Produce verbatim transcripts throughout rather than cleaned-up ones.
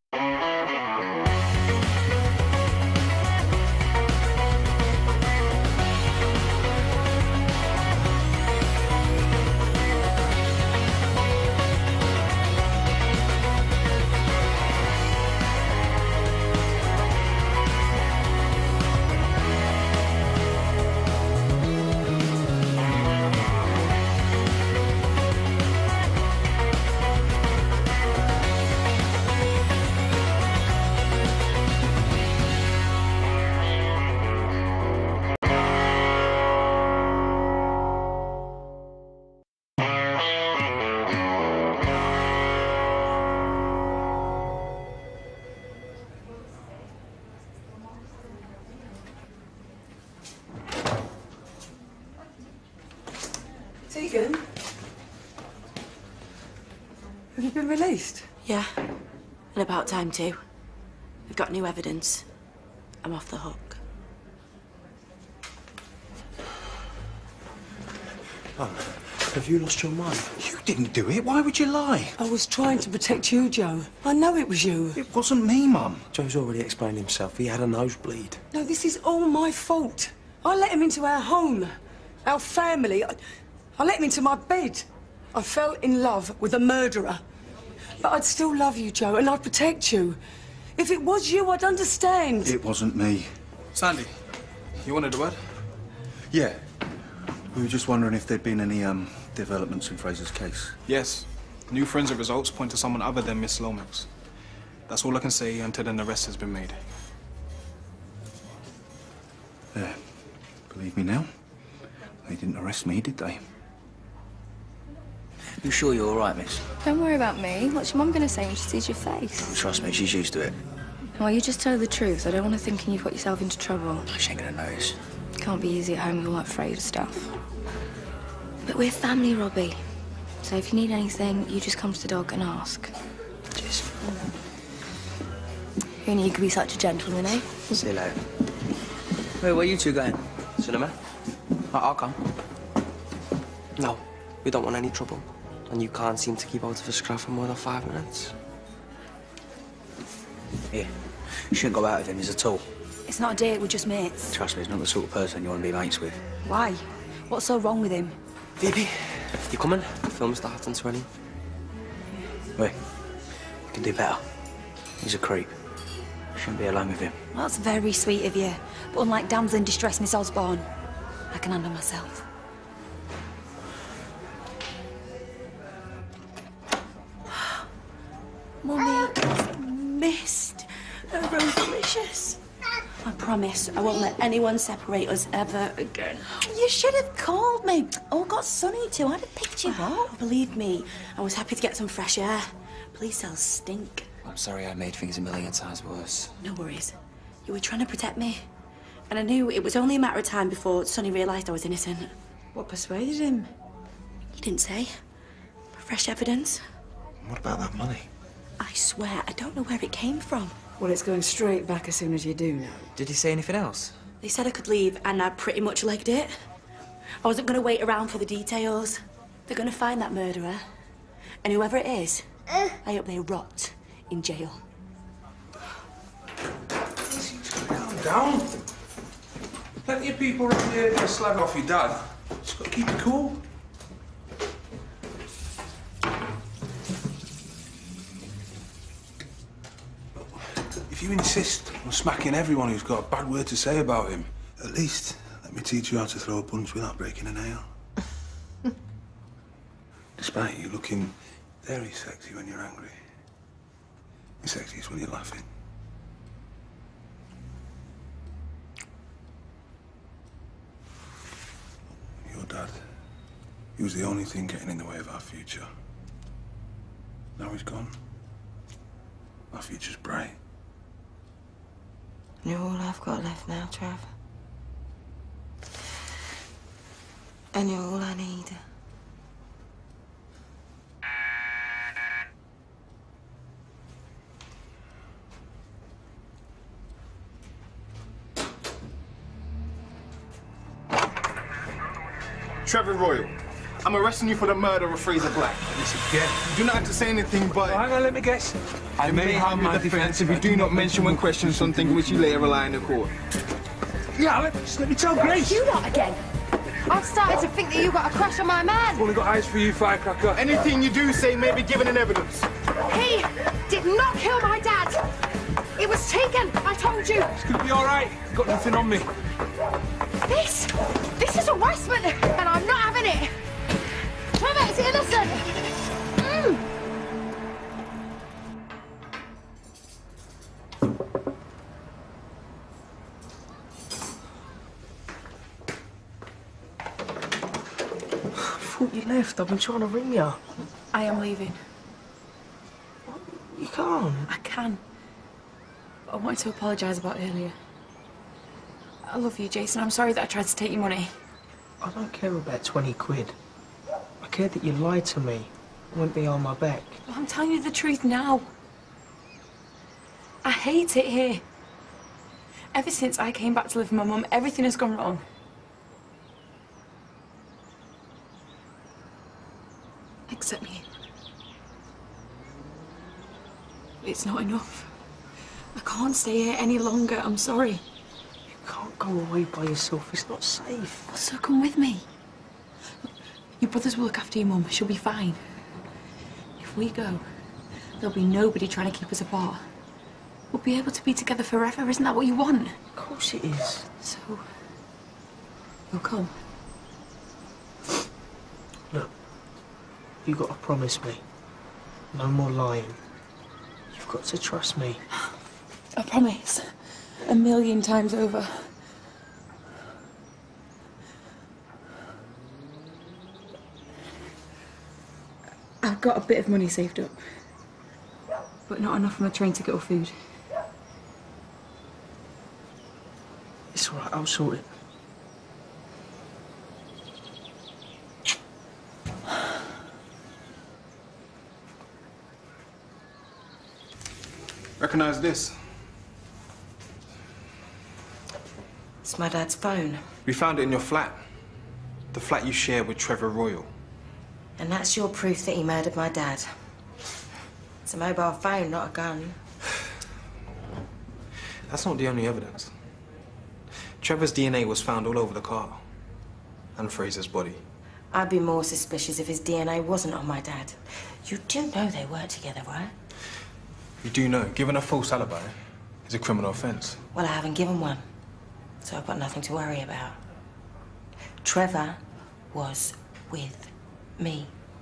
Tegan? Have you been released? Yeah, and about time too. We've got new evidence. I'm off the hook. Mum, have you lost your mind? You didn't do it. Why would you lie? I was trying to protect you, Joe. I know it was you. It wasn't me, Mum. Joe's already explained himself. He had a nosebleed. No, this is all my fault. I let him into our home, our family. I, I let him into my bed. I fell in love with a murderer. But I'd still love you, Joe, and I'd protect you. If it was you, I'd understand. It wasn't me. Sandy, you wanted a word? Yeah. We were just wondering if there'd been any, um, developments in Fraser's case. Yes. New forensic results point to someone other than Miss Lomax. That's all I can say until an arrest has been made. There. Believe me now? They didn't arrest me, did they? You sure you're all right, miss? Don't worry about me. What's your mum going to say when she sees your face? Trust me, she's used to it. Well, you just tell her the truth. I don't want her thinking you've got yourself into trouble. She ain't gonna notice. Can't be easy at home with all that Fraser stuff. But we're family, Robbie. So if you need anything, you just come to the dog and ask. Cheers. Who knew you could be such a gentleman, eh? See you later. Wait, where are you two going? Cinema? I I'll come. No, we don't want any trouble. And you can't seem to keep out of a scrap for more than five minutes. Here. You shouldn't go out with him, he's a tool. It's not a date, we're just mates. Trust me, he's not the sort of person you want to be mates with. Why? What's so wrong with him? Phoebe, you coming? The film starts in twenty. Wait, you can do better. He's a creep. You shouldn't be alone with him. Well, that's very sweet of you. But unlike damsel in distress, Miss Osborne, I can handle myself. Mummy, I've missed a rose delicious. I promise I won't let anyone separate us ever again. You should have called me. Oh, got Sonny too. I'd have picked you up. Believe me, I was happy to get some fresh air. Police cells stink. I'm sorry I made things a million times worse. No worries. You were trying to protect me. And I knew it was only a matter of time before Sonny realised I was innocent. What persuaded him? He didn't say. Fresh evidence. What about that money? I swear, I don't know where it came from. Well, it's going straight back as soon as you do know. Did he say anything else? They said I could leave, and I pretty much legged it. I wasn't going to wait around for the details. They're going to find that murderer. And whoever it is, I hope they rot in jail. Calm down. Plenty of people around here gonna slag off your dad. Just gotta keep it cool. If you insist on smacking everyone who's got a bad word to say about him, at least let me teach you how to throw a punch without breaking a nail. Despite you looking very sexy when you're angry. You're sexiest when you're laughing. Your dad, he was the only thing getting in the way of our future. Now he's gone. Our future's bright. You're all I've got left now, Trevor. And you're all I need. Trevor Royal, I'm arresting you for the murder of Fraser Black. This again. You do not have to say anything, but... Hang on, let me guess. I may harm my defense if you do not mention when questioned something which you later rely in the court. Yeah, let me, just let me tell Grace. You lot again? I've started to think that you got a crush on my man. I've only got eyes for you, firecracker. Anything you do say may be given in evidence. He did not kill my dad. It was taken, I told you. It's gonna be all right. Got nothing on me. This, this is harassment, and I'm not having it. Trevor is innocent. Mm. I thought you left. I've been trying to ring you. I am leaving. You can't. I can. I wanted to apologise about earlier. I love you, Jason. I'm sorry that I tried to take your money. I don't care about twenty quid. I care that you lied to me and went behind my back. Well, I'm telling you the truth now. I hate it here. Ever since I came back to live with my mum, everything has gone wrong. Accept me. It's not enough. I can't stay here any longer. I'm sorry. You can't go away by yourself. It's not safe. Well, so come with me. Your brothers will look after your mum. She'll be fine. If we go, there'll be nobody trying to keep us apart. We'll be able to be together forever. Isn't that what you want? Of course it is. So, you'll come. Look, you got to promise me. No more lying. You've got to trust me. I promise. A million times over. I've got a bit of money saved up. But not enough from the train ticket or food. It's all right. I'll sort it. Recognize this? It's my dad's phone. We found it in your flat. The flat you share with Trevor Royal. And that's your proof that he murdered my dad. It's a mobile phone, not a gun. That's not the only evidence. Trevor's D N A was found all over the car. And Fraser's body. I'd be more suspicious if his D N A wasn't on my dad. You do know they worked together, right? You do know, giving a false alibi is a criminal offence. Well, I haven't given one. So I've got nothing to worry about. Trevor was with me.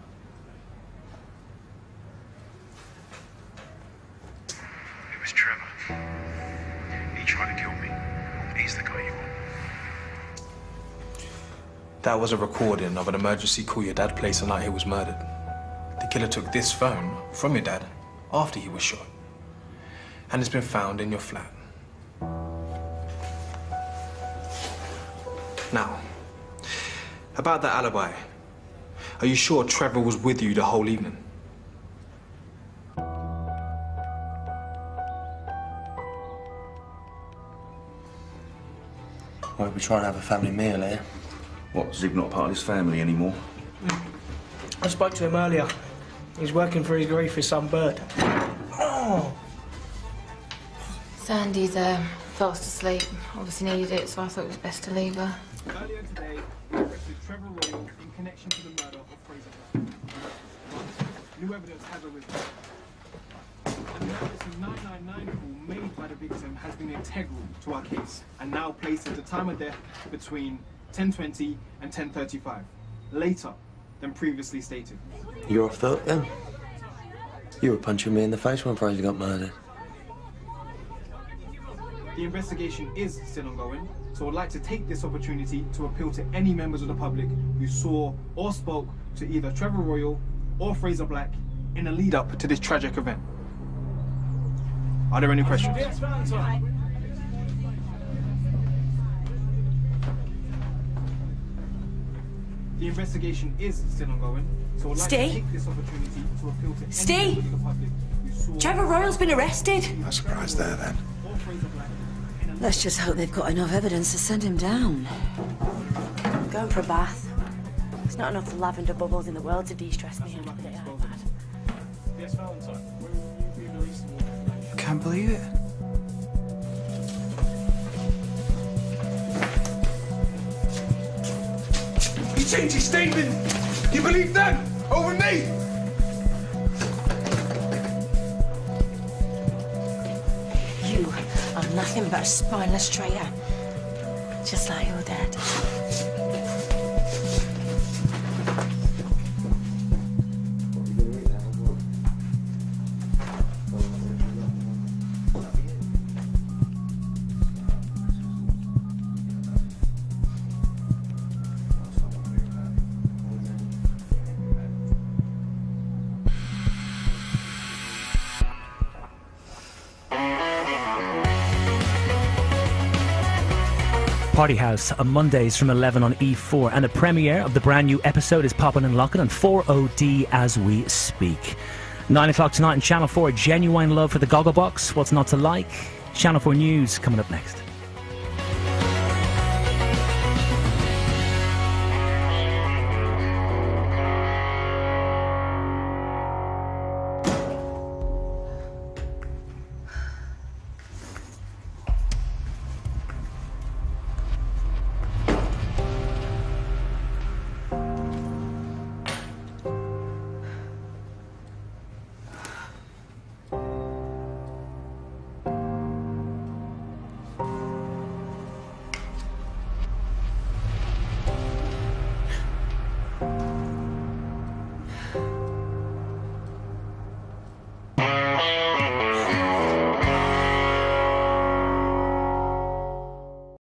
It was Trevor. He tried to kill me. He's the guy you want. That was a recording of an emergency call your dad placed the night he was murdered. The killer took this phone from your dad after he was shot. And it's been found in your flat. Now, about that alibi. Are you sure Trevor was with you the whole evening? Why we try and have a family meal here? What, Zig not part of his family anymore? I spoke to him earlier. He's working for his grief with some bird. Oh! Sandy's uh, fast asleep. Obviously needed it, so I thought it was best to leave her. Earlier today, we arrested Trevor Royal in connection to the murder of Fraser Black. New evidence has arisen. And the evidence nine nine nine call made by the victim has been integral to our case and now places the time of death between ten twenty and ten thirty-five, later than previously stated. You're off foot, then? You were punching me in the face when Fraser got murdered. The investigation is still ongoing, so I'd like to take this opportunity to appeal to any members of the public who saw or spoke to either Trevor Royal or Fraser Black in the lead-up to this tragic event. Are there any questions? The investigation is still ongoing, so I'd like Stay. to take this opportunity to appeal to any Stay. members of the public who saw... Trevor Royal's been arrested. No surprise there, then. or Fraser Black in a Let's just hope they've got enough evidence to send him down. I'm going for a bath. There's not enough lavender bubbles in the world to de-stress me on a day like that. Yes, Valentine. When will you be releasing more information? I can't believe it. He changed his statement. You believe that? Over me? You are nothing but a spineless traitor. Just like your dad. Party House on Mondays from eleven on E four, and the premiere of the brand new episode is popping and locking on four O D as we speak. nine o'clock tonight on Channel four, genuine love for the Gogglebox. What's not to like? Channel four News coming up next.